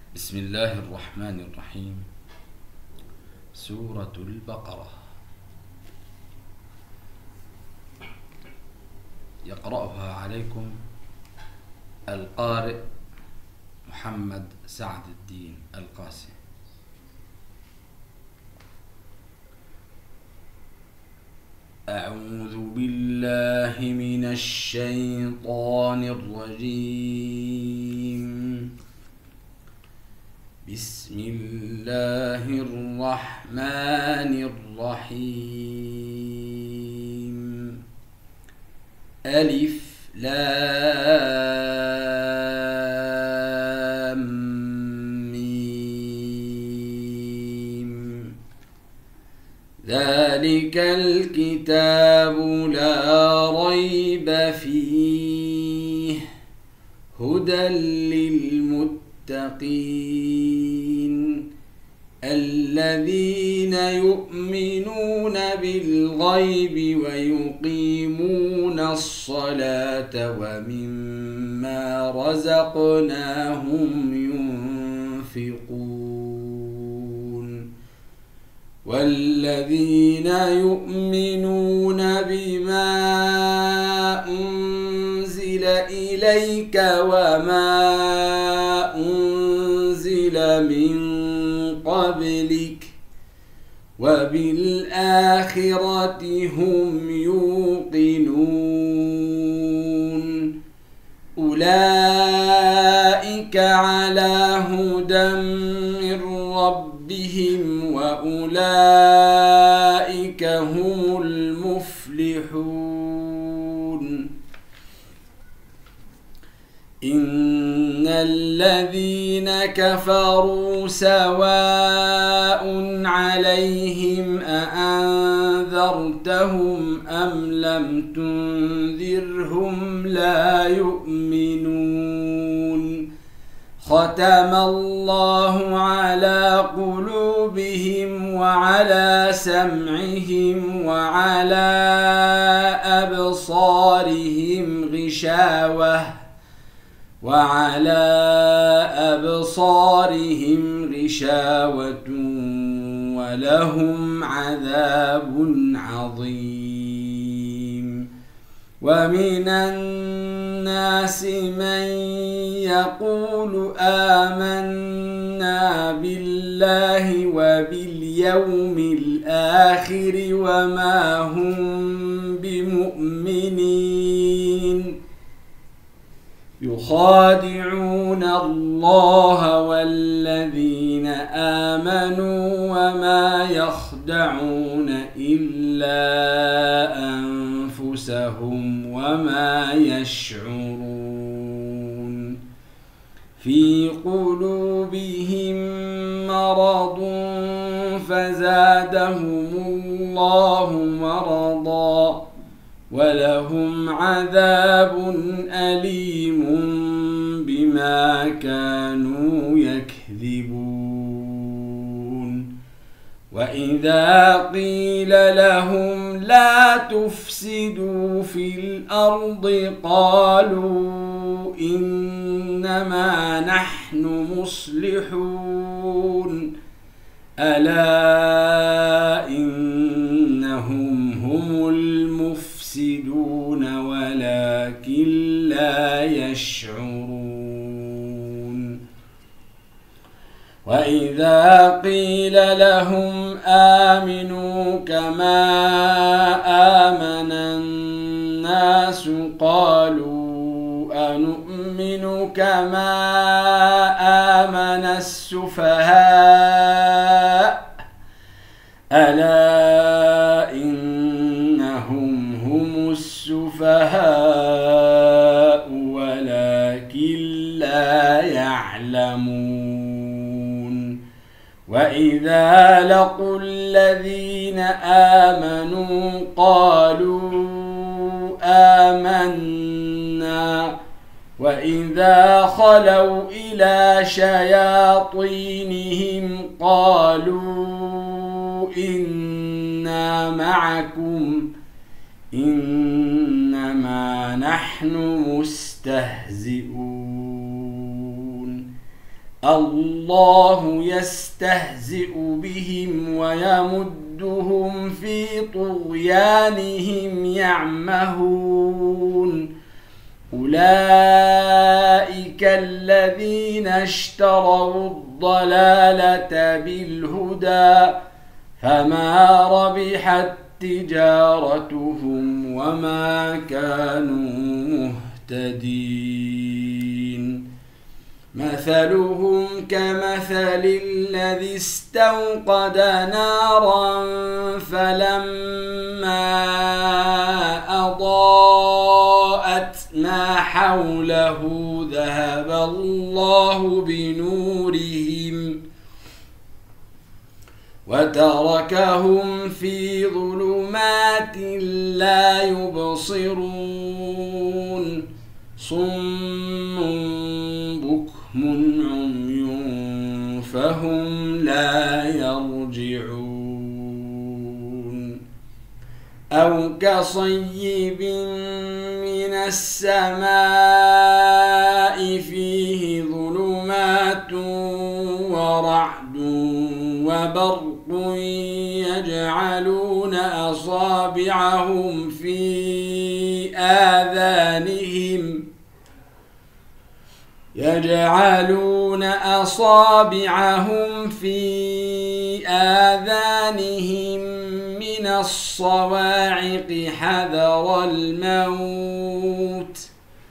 بسم الله الرحمن الرحيم. سورة البقرة. يقرأها عليكم القارئ محمد سعد الدين القاسي. أعوذ بالله من الشيطان الرجيم. بسم الله الرحمن الرحيم. ألف لام ميم. ذلك الكتاب لا ريب فيه هدى للمتقين الذين يؤمنون بالغيب ويقيمون الصلاة ومما رزقناهم ينفقون والذين يؤمنون بما أنزل إليك وما أنزل من قبلك وبالآخرة هم يوقنون أولئك على هدى من ربهم وأولئك هم المفلحون. إن الذين كفروا سواء عليهم أأنذرتهم أم لم تنذرهم لا يؤمنون. ختم الله على قلوبهم وعلى سمعهم وعلى أبصارهم غشاوة ولهم عذاب عظيم. ومن الناس من يقول آمنا بالله وباليوم الآخر وما هم بمؤمنين يخادعون الله والذين آمنوا وما يخدعون إلا أنفسهم وما يشعرون. في قلوبهم مرض فزادهم الله مرضا ولهم عذاب أليم بما كانوا يكذبون. وإذا قيل لهم لا تفسدوا في الأرض قالوا إنما نحن مصلحون ألا إنهم هم المفسدون ولكن لا يشعرون. وإذا قيل لهم آمنوا كما آمن الناس قالوا أنؤمن كما آمن السفهاء ألا إنهم هم السفهاء ولكن لا يعلمون. وإذا لقوا الذين آمنوا قالوا آمنا وإذا خلوا إلى شياطينهم قالوا إنا معكم إنما نحن مستهزئون الله يستهزئ بهم ويمدهم في طغيانهم يعمهون أولئك الذين اشتروا الضلالة بالهدى فما ربحت تجارتهم وما كانوا مهتدين مثلهم كمثل الذي استوقد نارا فلما أضاءت ما حوله ذهب الله بنورهم وتركهم في ظلمات لا يبصرون صم بكم عمي فهم لا يرجعون أو كصيب من السماء فيه ظلمات ورعد وبرق يجعلون أصابعهم في آذانهم من الصواعق حذر الموت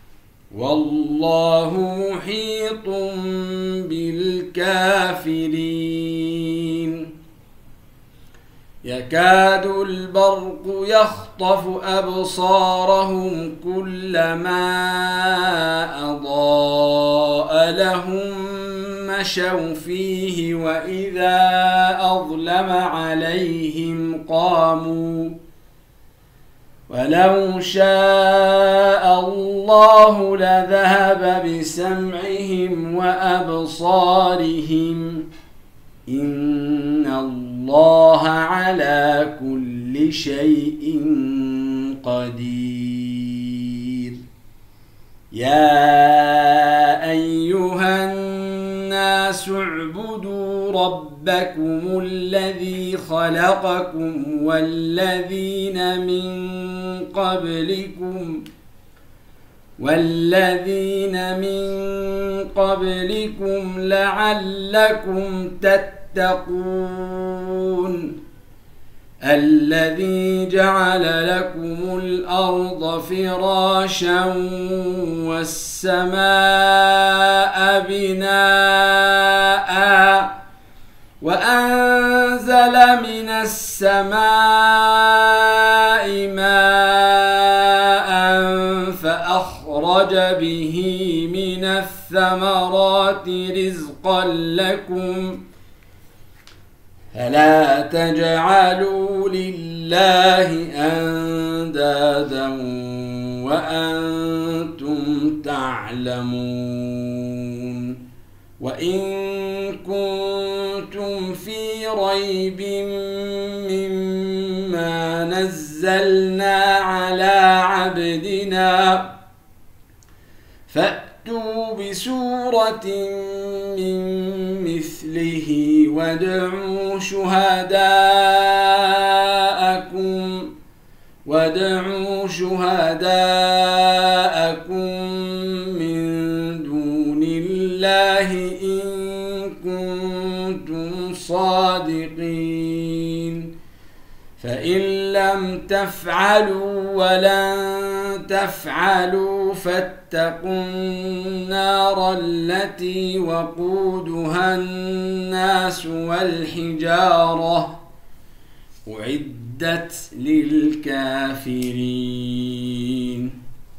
والله محيط بالكافرين يكاد البرق يخطف أبصارهم كلما أضاء لهم مشوا فيه وإذا أظلم عليهم قاموا ولو شاء الله لذهب بسمعهم وأبصارهم إن الله على كل شيء قدير يا أيها الناس اعبدوا ربكم الذي خلقكم والذين من قبلكم لعلكم تتقون الذي جعل لكم الأرض فراشا والسماء بناء وأنزل من السماء ماء فأخرج به من الثمرات رزقا لكم فلا تجعلوا لله أندادا وأنتم تعلمون وإن كنتم في ريب مما نزلنا على عبدنا فأتوا بسورة من مثله وادعوا شهداءكم من دون الله إن كنتم صادقين فإن لم تفعلوا ولن تفعلوا فاتقوا النار التي وقودها الناس والحجارة أعدت للكافرين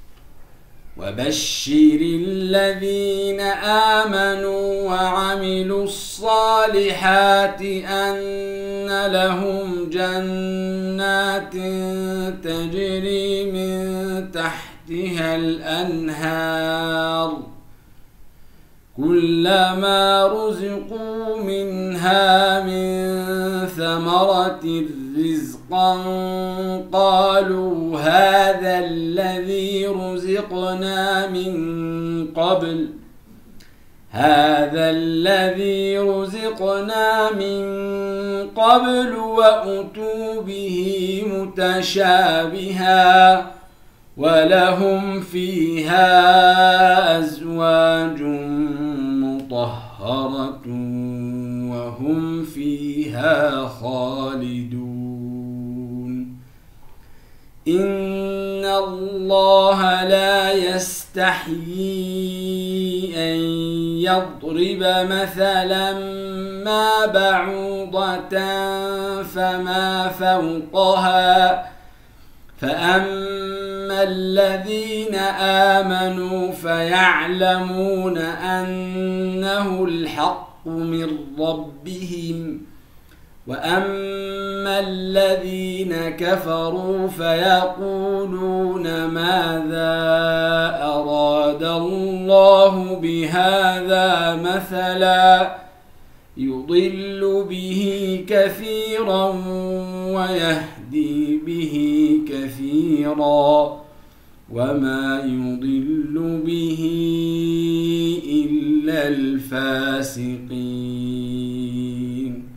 وبشر الذين آمنوا وعملوا الصالحات أن لهم جنات تجري من تحتها الأنهار كلما رزقوا منها من ثمرة رزقا قالوا هذا الذي رزقنا من قبل هذا الذي رزقنا من قبل وأتوا به متشابها ولهم فيها أزواج مطهرة وهم فيها خالدون إن الله لا يستحيي أن يضرب مثلا ما بعوضة فما فوقها فأما الذين آمنوا فيعلمون أنه الحق من ربهم وأما الذين كفروا فيقولون ماذا أراد الله بهذا مثلا يضل به كثيرا ويهدي به كثيرا وما يضل به إلا الفاسقين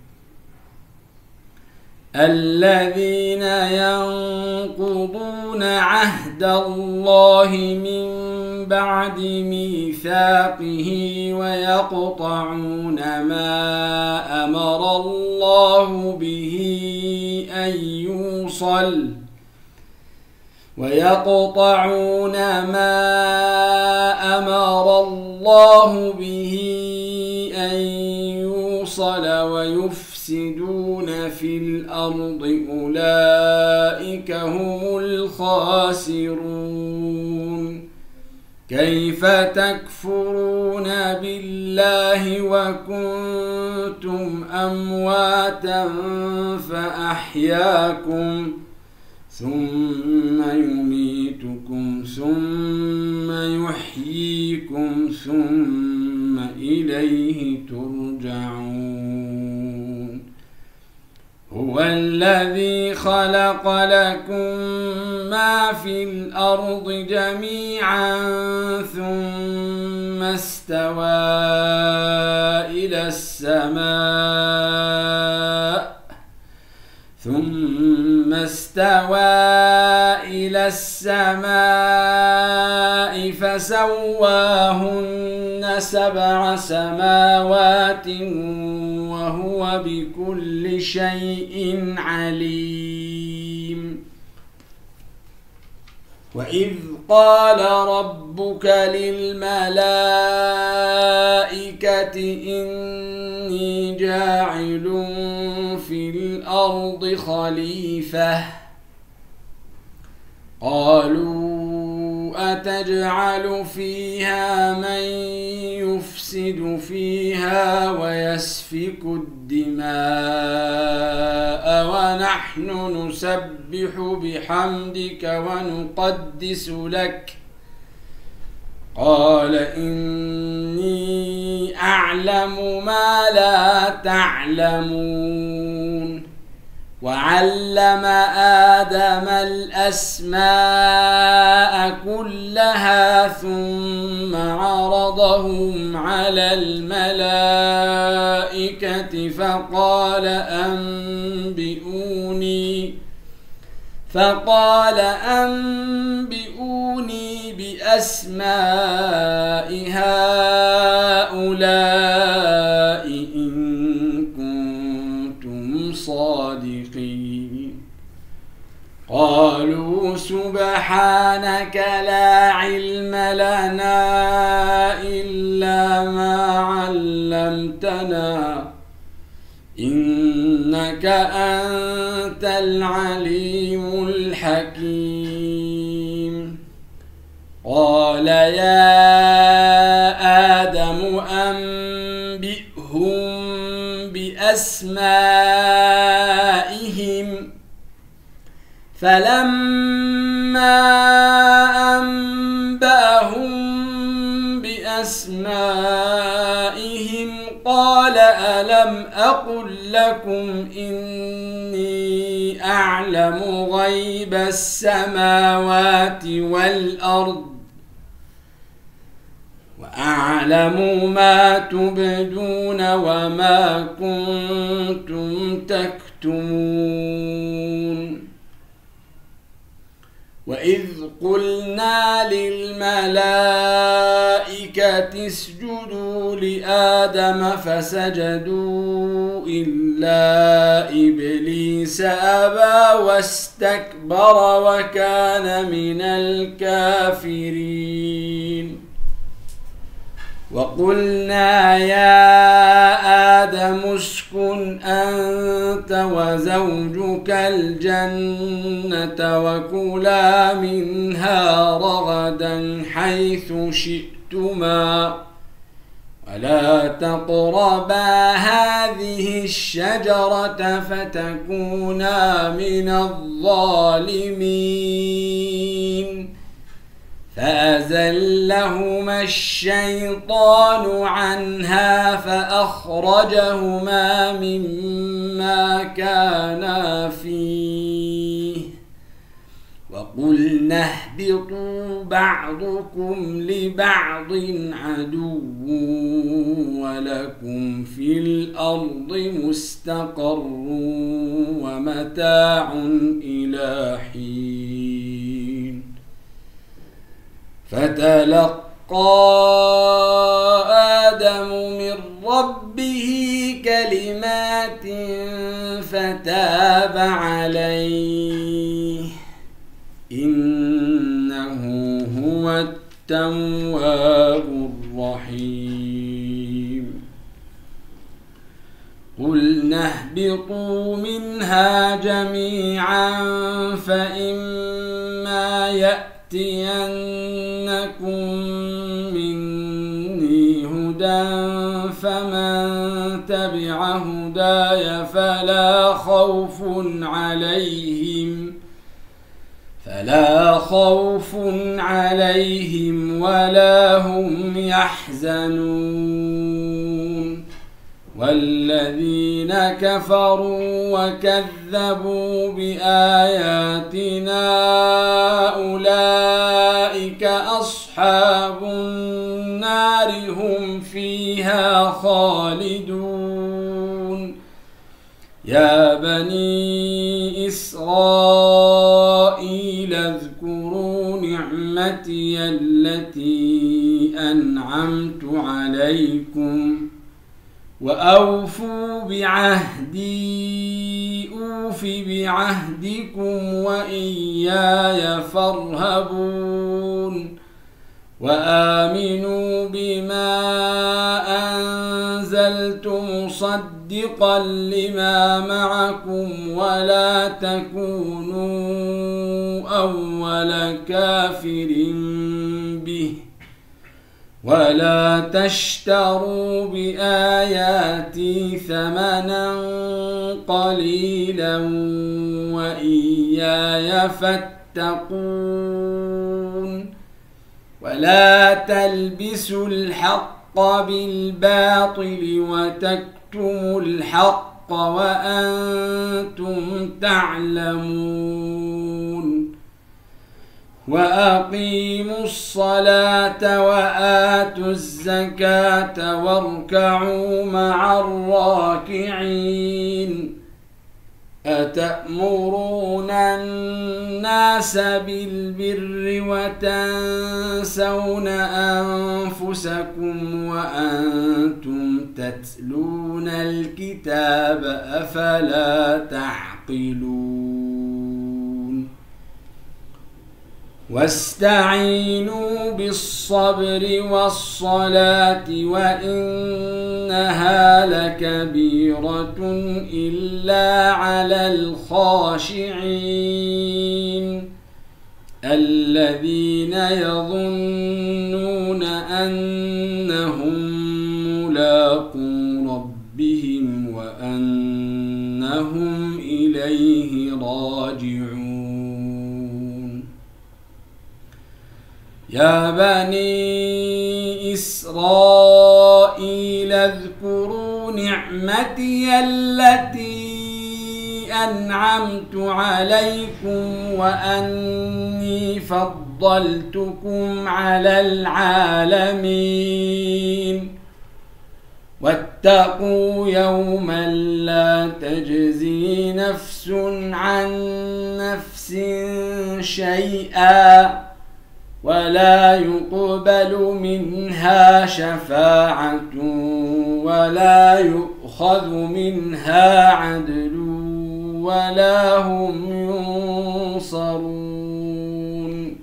الذين ينقضون عهد الله من بعد ميثاقه ويقطعون ما أمر الله به أن يوصل ويفسدون في الأرض أولئك هم الخاسرون كيف تكفرون بالله وكنتم أمواتا فأحياكم ثم يميتكم ثم يحييكم ثم إليه ترجعون هو الذي خلق لكم ما في الأرض جميعا ثم استوى إلى السماء فسواهن 7 سماوات وهو بكل شيء عليم وإذ قال ربك للملائكة إني جاعل في الأرض خليفة قالوا أتجعل فيها من يفسد فيها ويسفك الدماء ونحن نسبح بحمدك ونقدس لك قال إني أعلم ما لا تعلمون وعلم آدم الأسماء كلها ثم عرضهم على الملائكة فقال أنبئوني بأسماء هؤلاء إن كنتم صادقين قالوا سبحانك لا علم لنا إلا ما علمتنا إنك أنت العليم الحكيم قال يا آدم أنبئهم بأسمائهم فلما أنبأهم بأسمائهم قال ألم أقل لكم إني أعلم غيب السماوات والأرض وأعلم ما تبدون وما كنتم تكتمون وإذ قلنا للملائكة اسجدوا لآدم فسجدوا إلا إبليس أبى واستكبر وكان من الكافرين وقلنا يا آدم اسكن أنت وزوجك الجنة وكلا منها رغدا حيث شئتما ولا تقربا هذه الشجرة فتكونا من الظالمين فأزلهما الشيطان عنها فأخرجهما مما كانا فيه وقلنا اهبطوا بعضكم لبعض عدو ولكم في الأرض مستقر ومتاع إلى حين فتلقى آدم من ربه كلمات فتاب عليه إنه هو التواب الرحيم قلنا اهبطوا منها جميعا فإما يأتينكم مني هدى فمن تبع هداي فلا خوف عليهم ولا هم يحزنون والذين كفروا وكذبوا بآياتنا أولئك أصحاب النار هم فيها خالدون يا بني إسرائيل اذكروا نعمتي التي أنعمت عليكم وأوفوا بعهدي أوف بعهدكم وإياي فارهبون وآمنوا بما أنزلت مصدقا لما معكم ولا تكونوا أول كافر به ولا تشتروا بآياتي ثمنا قليلا وإياي فاتقون ولا تلبسوا الحق بالباطل وتكتموا الحق وأنتم تعلمون وأقيموا الصلاة وآتوا الزكاة واركعوا مع الراكعين أتأمرون الناس بالبر وتنسون أنفسكم وأنتم تتلون الكتاب أفلا تعقلون واستعينوا بالصبر والصلاة وإنها لكبيرة إلا على الخاشعين الذين يظنون أنهم ملاقو ربهم وأنهم إليه راجعون يا بني إسرائيل اذكروا نعمتي التي أنعمت عليكم وأني فضلتكم على العالمين واتقوا يوما لا تجزي نفس عن نفس شيئا ولا يقبل منها شفاعة ولا يؤخذ منها عدل ولا هم ينصرون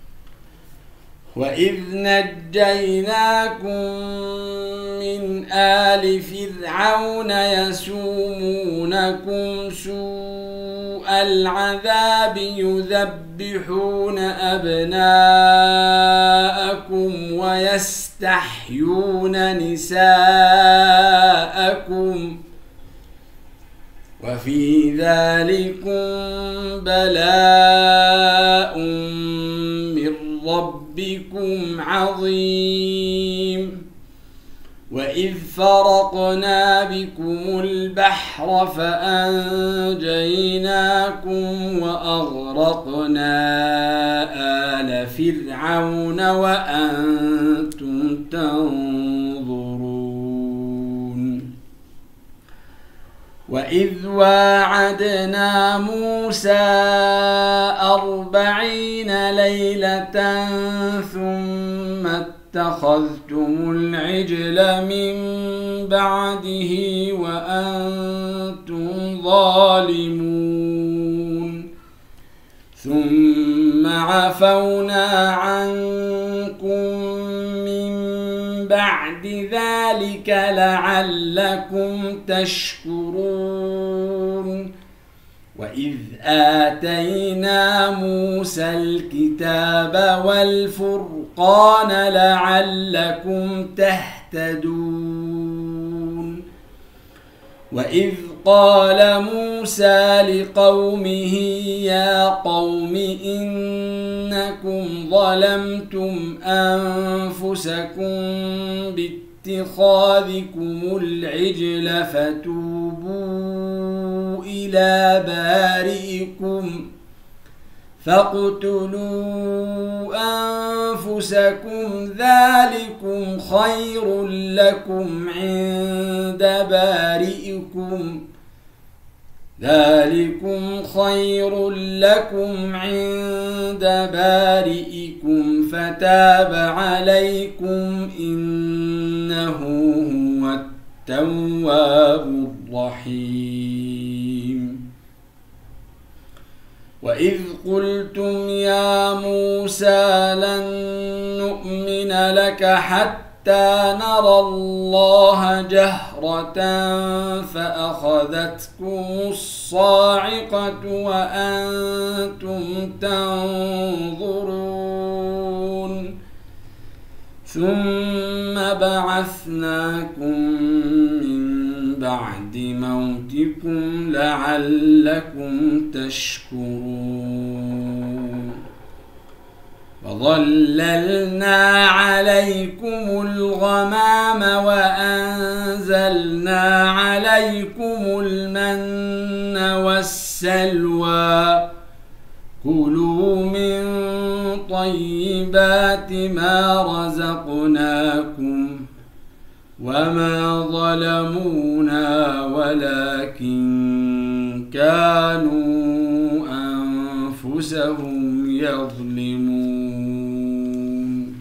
وإذ نجيناكم من آل فرعون يسومونكم سوء العذاب يذبحون أبناءكم ويستحيون نساءكم وفي ذلكم بلاء من ربكم عظيم وإذ فرقنا بكم البحر فأنجيناكم وأغرقنا آل فرعون وأنتم تنظرون وإذ واعدنا موسى 40 ليلة ثم اتخذتم العجل من بعده وأنتم ظالمون ثم عفونا عنكم من بعد ذلك لعلكم تشكرون وإذ آتينا موسى الكتاب والفرقان لعلكم تهتدون وإذ قال موسى لقومه يا قوم إنكم ظلمتم أنفسكم باتخاذكم العجل فتوبوا إلى بارئكم فاقتلوا أنفسكم ذلكم خير لكم عند بارئكم فتاب عليكم إنه هو التواب الرحيم وإذ قلتم يا موسى لن نؤمن لك حتى نرى الله جهرة فأخذتكم الصاعقة وأنتم تنظرون ثم بعثناكم من بعد موتكم لعلكم تشكرون وظللنا عليكم الغمام وأنزلنا عليكم المن والسلوى كلوا من طيبات ما رزقناكم وما ظلمونا ولكن كانوا أنفسهم يظلمون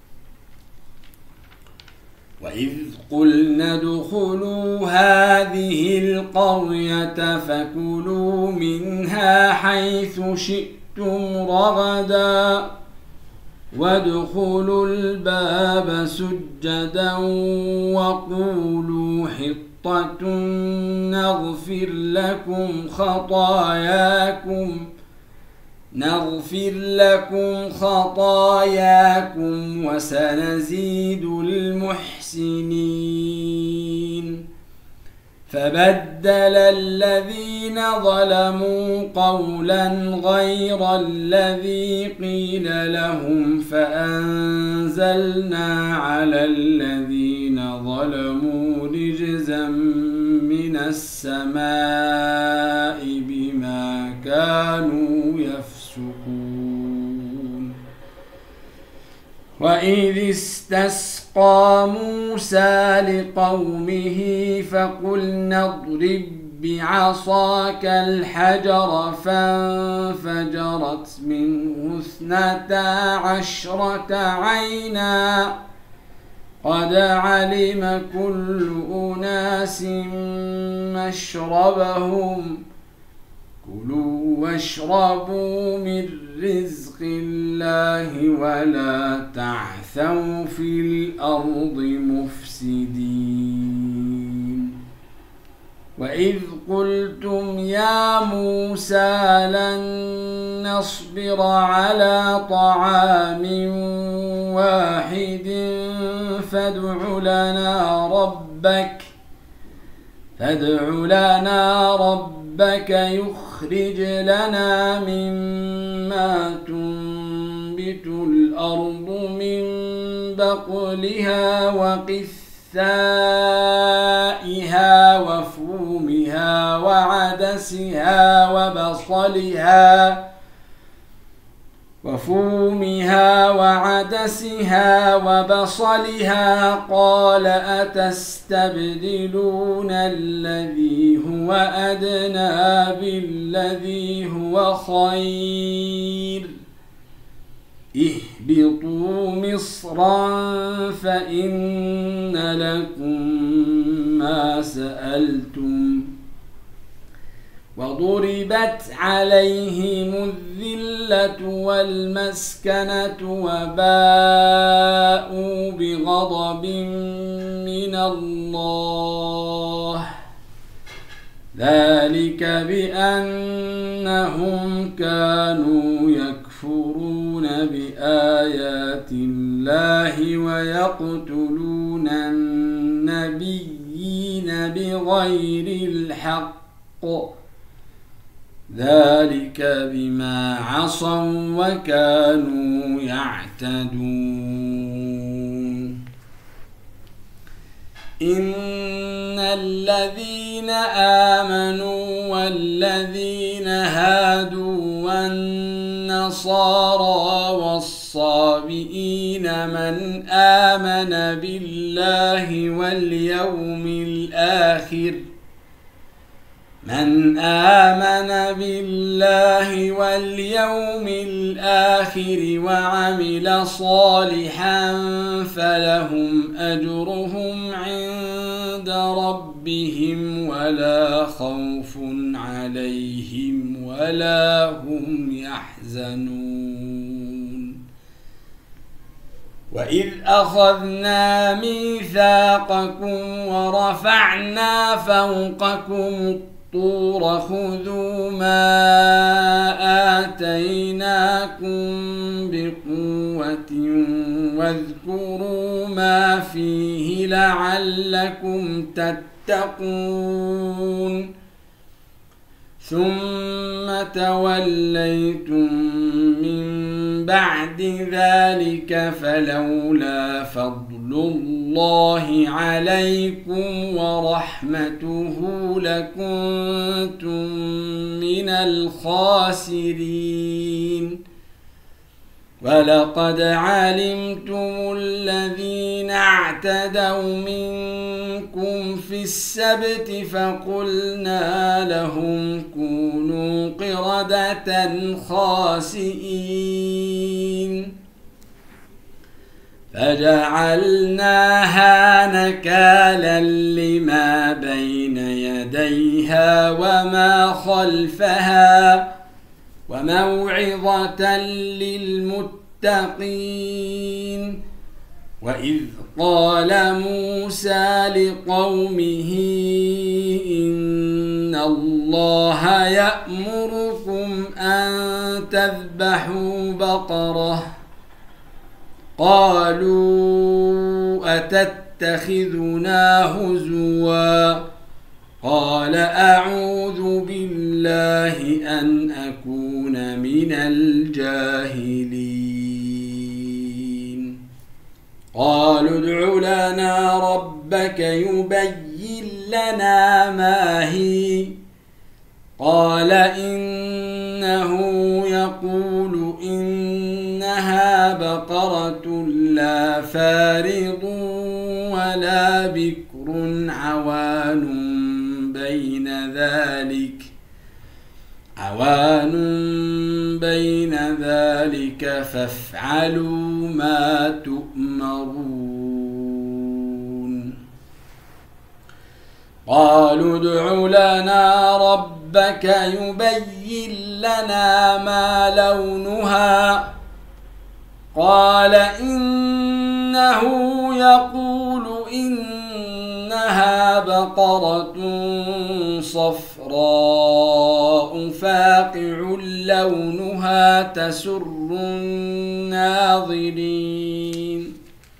وإذ قلنا ادخلوا هذه القرية فكلوا منها حيث شئتم رغدا وادخلوا الباب سجدا وقولوا حطة نغفر لكم خطاياكم وسنزيد المحسنين فبدل الذين ظلموا قولا غير الذي قيل لهم فأنزلنا على الذين ظلموا رجزا من السماء وإذ استسقى موسى لقومه فقلنا اضرب بعصاك الحجر فانفجرت منه 12 عينا قد علم كل أناس مشربهم كلوا واشربوا من رزق الله ولا تعثوا في الأرض مفسدين وإذ قلتم يا موسى لن نصبر على طعام واحد فادع لنا ربك يخرج لنا مما تنبت الأرض من بقلها وقثائها وفومها وعدسها وبصلها قال أتستبدلون الذي هو أدنى بالذي هو خير اهبطوا مصرا فإن لكم ما سألتم وضربت عليهم الذلة والمسكنة وباءوا بغضب من الله ذلك بأنهم كانوا يكفرون بآيات الله ويقتلون النبيين بغير الحق ذلك بما عصوا وكانوا يعتدون إن الذين آمنوا والذين هادوا والنصارى والصابئين من آمن بالله واليوم الآخر وعمل صالحا فلهم أجرهم عند ربهم ولا خوف عليهم ولا هم يحزنون وإذ أخذنا ميثاقكم ورفعنا فوقكم الطور خذوا ما آتيناكم بقوة واذكروا ما فيه لعلكم تتقون ثم توليتم من بعد ذلك فلولا فضل الله عليكم ورحمته لكنتم من الخاسرين ولقد علمتم الذين اعتدوا منكم في السبت فقلنا لهم كونوا قردة خاسئين فجعلناها نكالا لما بين يديها وما خلفها وموعظة للمتقين وإذ قال موسى لقومه إن الله يأمركم أن تذبحوا بقرة قالوا أتتخذنا هزوا قال أعوذ بالله أن أكون من الجاهلين قالوا ادع لنا ربك يبين لنا ما هي قال إنه يقول إنها بقرة لا فارض ولا بكر عوان بين ذلك فافعلوا ما تؤمرون قالوا ادع لنا ربك يبين لنا ما لونها قال إنه يقول إنها بقرة صفراء فاقع لونها تسر الناظرين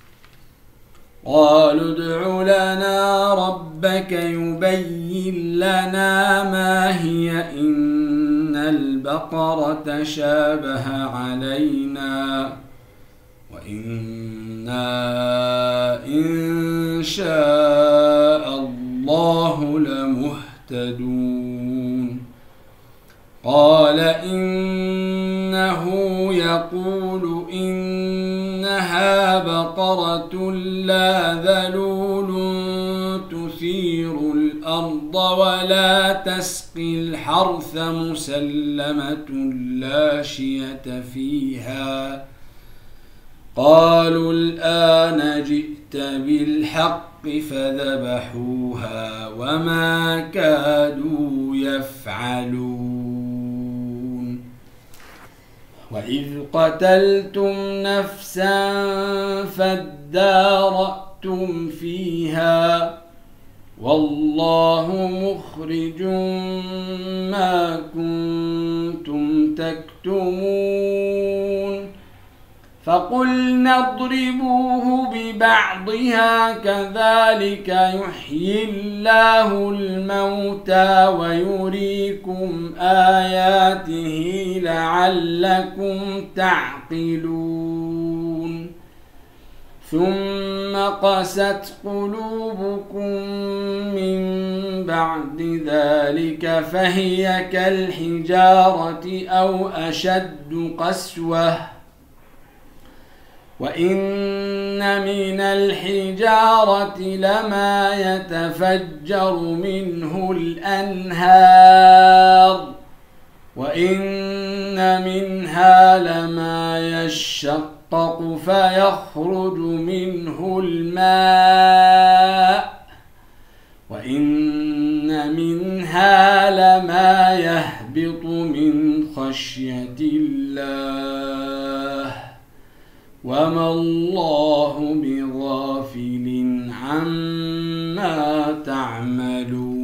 قالوا ادع لنا ربك يبين لنا ما هي إن البقرة شابه علينا وإنا إن شاء الله لمهتدون قال إنه يقول إنها بقرة لا ذلول تثير الأرض ولا تسقي الحرث مسلمة لا شية فيها قالوا الآن جئت بالحق فذبحوها وما كادوا يفعلون وإذ قتلتم نفسا فادارأتم فيها والله مخرج ما كنتم تكتمون فقلنا اضربوه ببعضها كذلك يحيي الله الموتى ويريكم آياته لعلكم تعقلون ثم قست قلوبكم من بعد ذلك فهي كالحجارة أو أشد قسوة وإن من الحجارة لما يتفجر منه الأنهار وإن منها لما يشقق فيخرج منه الماء وإن منها لما يهبط من خشية الله وما الله بغافل عما تعملون